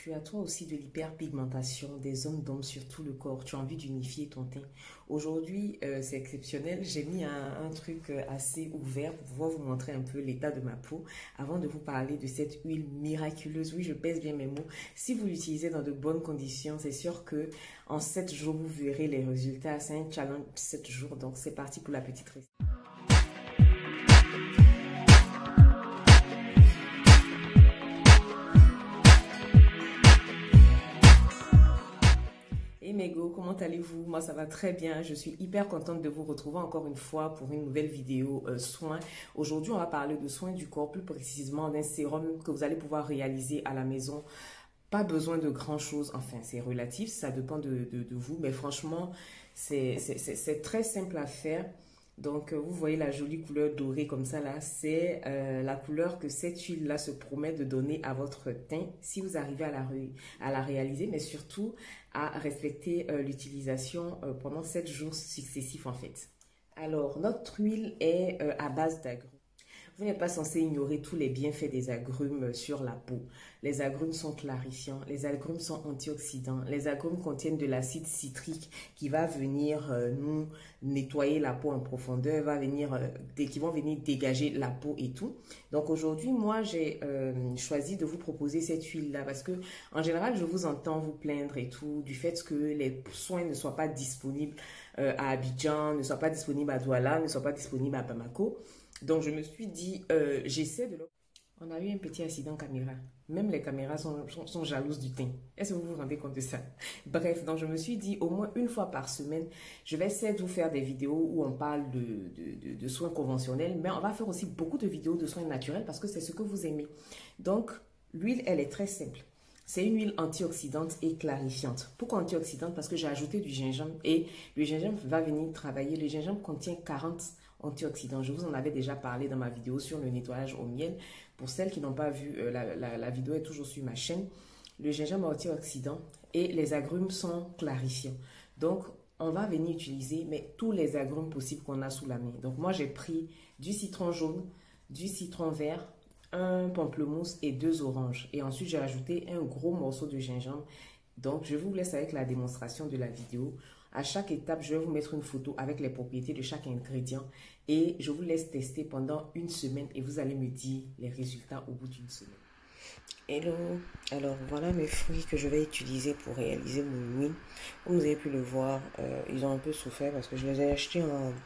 Tu as toi aussi de l'hyperpigmentation, des zones d'ombre sur tout le corps. Tu as envie d'unifier ton teint. Aujourd'hui, c'est exceptionnel. J'ai mis un truc assez ouvert pour pouvoir vous montrer un peu l'état de ma peau avant de vous parler de cette huile miraculeuse. Oui, je pèse bien mes mots. Si vous l'utilisez dans de bonnes conditions, c'est sûr que en 7 jours, vous verrez les résultats. C'est un challenge 7 jours. Donc, c'est parti pour la petite recette. Hey Mego, comment allez-vous? Moi ça va très bien, je suis hyper contente de vous retrouver encore une fois pour une nouvelle vidéo soins. Aujourd'hui on va parler de soins du corps, plus précisément d'un sérum que vous allez pouvoir réaliser à la maison. Pas besoin de grand chose, enfin c'est relatif, ça dépend de vous, mais franchement c'est très simple à faire. Donc, vous voyez la jolie couleur dorée comme ça là, c'est la couleur que cette huile-là se promet de donner à votre teint si vous arrivez à la réaliser, mais surtout à respecter l'utilisation pendant 7 jours successifs en fait. Alors, notre huile est à base d'agrumes. Vous n'êtes pas censé ignorer tous les bienfaits des agrumes sur la peau. Les agrumes sont clarifiants, les agrumes sont antioxydants, les agrumes contiennent de l'acide citrique qui va venir nous nettoyer la peau en profondeur, qui vont venir dégager la peau et tout. Donc aujourd'hui, moi, j'ai choisi de vous proposer cette huile-là parce que en général, je vous entends vous plaindre et tout du fait que les soins ne soient pas disponibles à Abidjan, ne soient pas disponibles à Douala, ne soient pas disponibles à Bamako. Donc, je me suis dit, j'essaie de... On a eu un petit accident caméra. Même les caméras sont jalouses du teint. Est-ce que vous vous rendez compte de ça? Bref, donc je me suis dit, au moins une fois par semaine, je vais essayer de vous faire des vidéos où on parle de soins conventionnels, mais on va faire aussi beaucoup de vidéos de soins naturels parce que c'est ce que vous aimez. Donc, l'huile, elle est très simple. C'est une huile antioxydante et clarifiante. Pourquoi antioxydante? Parce que j'ai ajouté du gingembre et le gingembre va venir travailler. Le gingembre contient 40 antioxydants. Je vous en avais déjà parlé dans ma vidéo sur le nettoyage au miel. Pour celles qui n'ont pas vu, la vidéo est toujours sur ma chaîne. Le gingembre antioxydant et les agrumes sont clarifiants. Donc, on va venir utiliser tous les agrumes possibles qu'on a sous la main. Donc, moi, j'ai pris du citron jaune, du citron vert, un pamplemousse et 2 oranges. Et ensuite, j'ai ajouté un gros morceau de gingembre. Donc, je vous laisse avec la démonstration de la vidéo. À chaque étape, je vais vous mettre une photo avec les propriétés de chaque ingrédient. Et je vous laisse tester pendant une semaine et vous allez me dire les résultats au bout d'une semaine. Hello, alors voilà mes fruits que je vais utiliser pour réaliser mon huile. Comme vous avez pu le voir, ils ont un peu souffert parce que je les ai achetés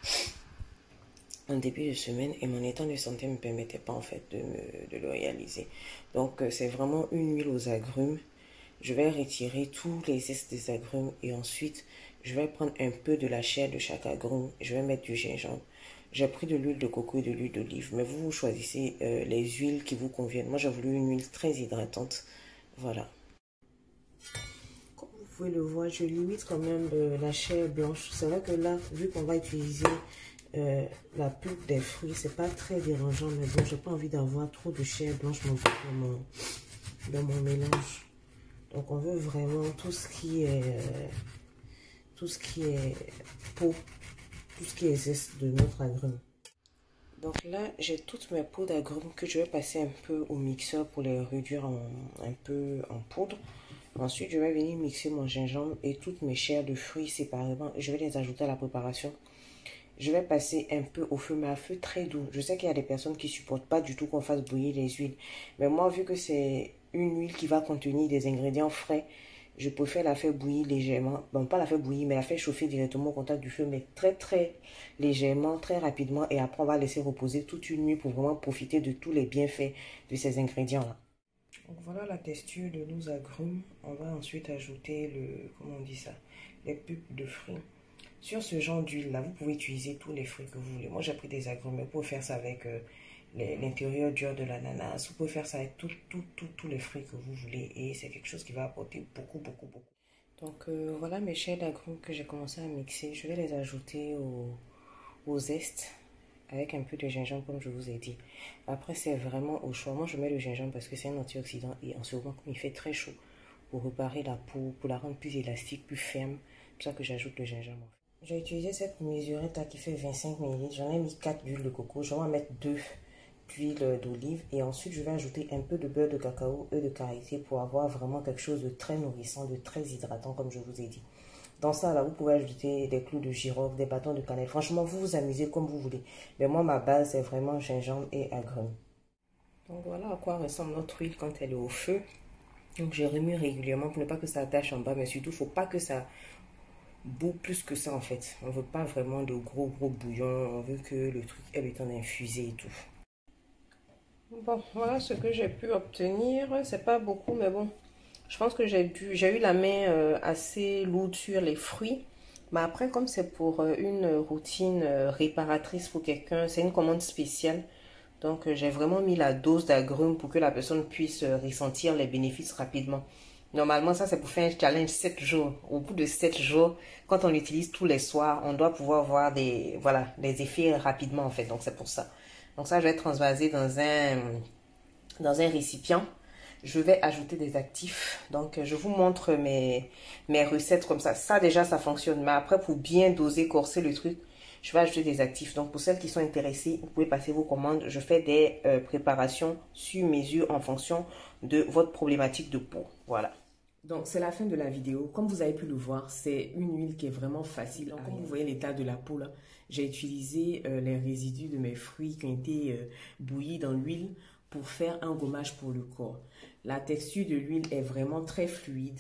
en début de semaine et mon état de santé ne me permettait pas en fait de le réaliser. Donc c'est vraiment une huile aux agrumes. Je vais retirer tous les zestes des agrumes et ensuite je vais prendre un peu de la chair de chaque agrume. Je vais mettre du gingembre. J'ai pris de l'huile de coco et de l'huile d'olive, mais vous choisissez les huiles qui vous conviennent. Moi j'ai voulu une huile très hydratante. Voilà. Comme vous pouvez le voir, je limite quand même la chair blanche. C'est vrai que là, vu qu'on va utiliser la pulpe des fruits, c'est pas très dérangeant, mais bon, j'ai pas envie d'avoir trop de chair blanche dans mon mélange. Donc on veut vraiment tout ce qui est peau, tout ce qui est zeste de notre agrume. Donc là, j'ai toutes mes peaux d'agrumes que je vais passer un peu au mixeur pour les réduire un peu en poudre. Ensuite, je vais venir mixer mon gingembre et toutes mes chairs de fruits séparément. Je vais les ajouter à la préparation. Je vais passer un peu au feu, mais à feu très doux. Je sais qu'il y a des personnes qui ne supportent pas du tout qu'on fasse bouillir les huiles. Mais moi, vu que c'est une huile qui va contenir des ingrédients frais, je préfère la faire bouillir légèrement. Bon, pas la faire bouillir, mais la faire chauffer directement au contact du feu, mais très très légèrement, très rapidement. Et après, on va laisser reposer toute une nuit pour vraiment profiter de tous les bienfaits de ces ingrédients-là. Donc voilà la texture de nos agrumes. On va ensuite ajouter comment on dit ça, les pulpes de fruits. Sur ce genre d'huile là, vous pouvez utiliser tous les fruits que vous voulez. Moi j'ai pris des agrumes, vous pouvez faire ça avec l'intérieur dur de l'ananas. Vous pouvez faire ça avec tous les fruits que vous voulez. Et c'est quelque chose qui va apporter beaucoup. Donc voilà mes chairs d'agrumes que j'ai commencé à mixer. Je vais les ajouter au zeste avec un peu de gingembre comme je vous ai dit. Après c'est vraiment au choix. Moi je mets le gingembre parce que c'est un antioxydant et en ce moment comme il fait très chaud, pour réparer la peau, pour la rendre plus élastique, plus ferme. C'est pour ça que j'ajoute le gingembre. J'ai utilisé cette mesurette là qui fait 25 ml. J'en ai mis 4 d'huile de coco. Je vais en mettre 2 d'huile d'olive et ensuite je vais ajouter un peu de beurre de cacao et de karité pour avoir vraiment quelque chose de très nourrissant, de très hydratant comme je vous ai dit. Dans ça, là, vous pouvez ajouter des clous de girofle, des bâtons de cannelle. Franchement, vous vous amusez comme vous voulez. Mais moi, ma base, c'est vraiment gingembre et agrumes. Donc voilà à quoi ressemble notre huile quand elle est au feu. Donc je remue régulièrement pour ne pas que ça attache en bas, mais surtout, il ne faut pas que ça bout plus que ça en fait. On veut pas vraiment de gros bouillons, on veut que le truc ait le temps d'infuser et tout. Bon, voilà ce que j'ai pu obtenir. C'est pas beaucoup, mais bon, je pense que j'ai eu la main assez lourde sur les fruits. Mais après, comme c'est pour une routine réparatrice pour quelqu'un, c'est une commande spéciale. Donc j'ai vraiment mis la dose d'agrumes pour que la personne puisse ressentir les bénéfices rapidement. Normalement, ça, c'est pour faire un challenge 7 jours. Au bout de 7 jours, quand on l'utilise tous les soirs, on doit pouvoir voir des effets rapidement, en fait. Donc, c'est pour ça. Donc, ça, je vais transvaser dans un récipient. Je vais ajouter des actifs. Donc, je vous montre mes recettes comme ça. Ça, déjà, ça fonctionne. Mais après, pour bien doser, corser le truc, je vais ajouter des actifs. Donc, pour celles qui sont intéressées, vous pouvez passer vos commandes. Je fais des préparations sur mesure en fonction de votre problématique de peau. Voilà. Donc, c'est la fin de la vidéo. Comme vous avez pu le voir, c'est une huile qui est vraiment facile. Donc, comme vous voyez l'état de la peau, là, j'ai utilisé les résidus de mes fruits qui ont été bouillis dans l'huile pour faire un gommage pour le corps. La texture de l'huile est vraiment très fluide.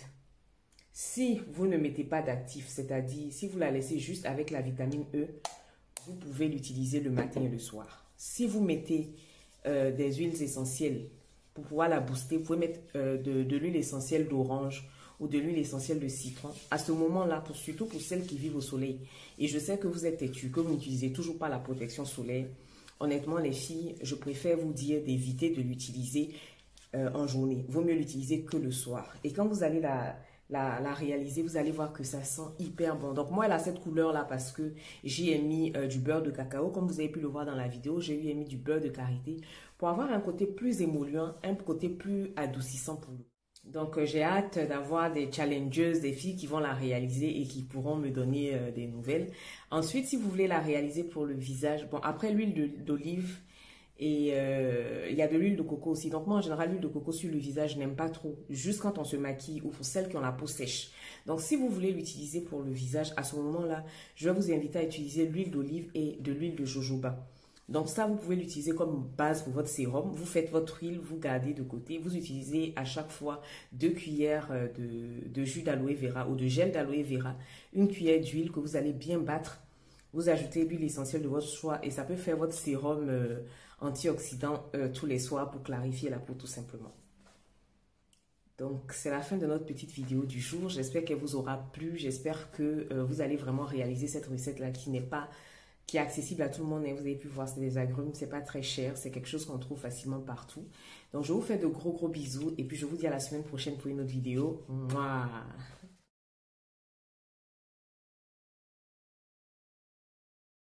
Si vous ne mettez pas d'actif, c'est-à-dire si vous la laissez juste avec la vitamine E, vous pouvez l'utiliser le matin et le soir. Si vous mettez des huiles essentielles, pour pouvoir la booster, vous pouvez mettre de l'huile essentielle d'orange ou de l'huile essentielle de citron. À ce moment-là, surtout pour celles qui vivent au soleil. Et je sais que vous êtes têtues, que vous n'utilisez toujours pas la protection solaire. Honnêtement, les filles, je préfère vous dire d'éviter de l'utiliser en journée. Vaut mieux l'utiliser que le soir. Et quand vous allez la réaliser, vous allez voir que ça sent hyper bon. Donc moi, elle a cette couleur là parce que j'y ai mis du beurre de cacao. Comme vous avez pu le voir dans la vidéo, j'ai mis du beurre de karité pour avoir un côté plus émollient, un côté plus adoucissant pour nous. Donc j'ai hâte d'avoir des challengeuses, des filles qui vont la réaliser et qui pourront me donner des nouvelles. Ensuite, si vous voulez la réaliser pour le visage, bon, après l'huile d'olive, et il y a de l'huile de coco aussi. Donc moi, en général, l'huile de coco sur le visage, je n'aime pas trop. Juste quand on se maquille ou pour celles qui ont la peau sèche. Donc si vous voulez l'utiliser pour le visage, à ce moment-là, je vais vous inviter à utiliser l'huile d'olive et de l'huile de jojoba. Donc ça, vous pouvez l'utiliser comme base pour votre sérum. Vous faites votre huile, vous gardez de côté. Vous utilisez à chaque fois 2 cuillères de jus d'aloe vera ou de gel d'aloe vera. Une cuillère d'huile que vous allez bien battre. Vous ajoutez l'huile essentielle de votre choix et ça peut faire votre sérum antioxydant tous les soirs pour clarifier la peau tout simplement. Donc, c'est la fin de notre petite vidéo du jour. J'espère qu'elle vous aura plu. J'espère que vous allez vraiment réaliser cette recette-là qui est accessible à tout le monde. Et vous avez pu voir, c'est des agrumes, c'est pas très cher. C'est quelque chose qu'on trouve facilement partout. Donc, je vous fais de gros bisous. Et puis, je vous dis à la semaine prochaine pour une autre vidéo. Mouah.